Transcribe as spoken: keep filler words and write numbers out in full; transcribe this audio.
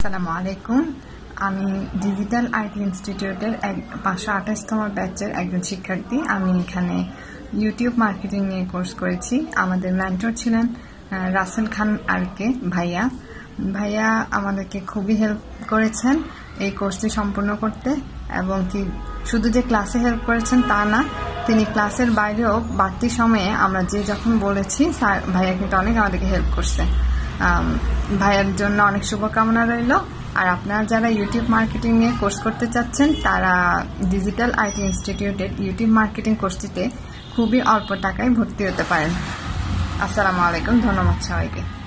আসসালামু আলাইকুম। আমি ডিজিটাল আইটি ইনস্টিটিউটের এক পাঁচশো আঠাশতম ব্যাচের একজন শিক্ষার্থী। আমি এখানে ইউটিউব মার্কেটিং নিয়ে কোর্স করেছি। আমাদের মেন্টর ছিলেন রাসেল খান আরকে ভাইয়া। ভাইয়া আমাদেরকে খুবই হেল্প করেছেন এই কোর্সটি সম্পূর্ণ করতে, এবং কি শুধু যে ক্লাসে হেল্প করেছেন তা না, তিনি ক্লাসের বাইরেও বাড়তি সময়ে আমরা যে যখন বলেছি স্যার ভাইয়া কিন্তু অনেক আমাদেরকে হেল্প করছে। ভাইয়ের জন্য অনেক শুভকামনা রইল। আর আপনারা যারা ইউটিউব মার্কেটিং নিয়ে কোর্স করতে চাচ্ছেন তারা ডিজিটাল আইটি ইনস্টিটিউটের ইউটিউব মার্কেটিং কোর্সটিতে খুবই অল্প টাকায় ভর্তি হতে পারেন। আসসালামু আলাইকুম, ধন্যবাদ সবাইকে।